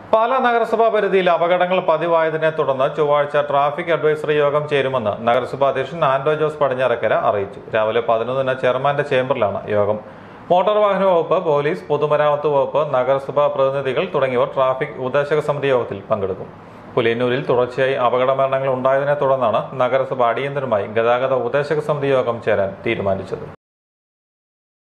പാലാ നഗരസഭാ പരിധിയിൽ അപകടങ്ങൾ പതിവായതിനെ തുടർന്ന് ചൊവ്വാഴ്ച ട്രാഫിക് അഡ്വൈസറി യോഗം ചേരുമെന്ന് നഗരസഭാ അധ്യക്ഷൻ ആന്റോ ജോസ് പടിഞ്ഞാറക്കര അറിയിച്ചു. രാവിലെ 11-ന് ചെയർമാന്റെ ചേംബറിലാണ് യോഗം. മോട്ടോർ വാഹന വകുപ്പ്, പോലീസ്, പൊതുമരാമത്ത് വകുപ്പ്, നഗരസഭാ പ്രതിനിധികൾ തുടങ്ങിയവർ ട്രാഫിക് ഉപദേശക സമിതി യോഗത്തിൽ പങ്കെടുക്കും. പുലിയന്നൂരിൽ തുടർച്ചയായി അപകട മരണങ്ങൾ ഉണ്ടായതിനെ തുടർന്നാണ് നഗരസഭ അടിയന്തരമായി ഗതാഗത ഉപദേശക സമിതി യോഗം ചേരാൻ തീരുമാനിച്ചത്.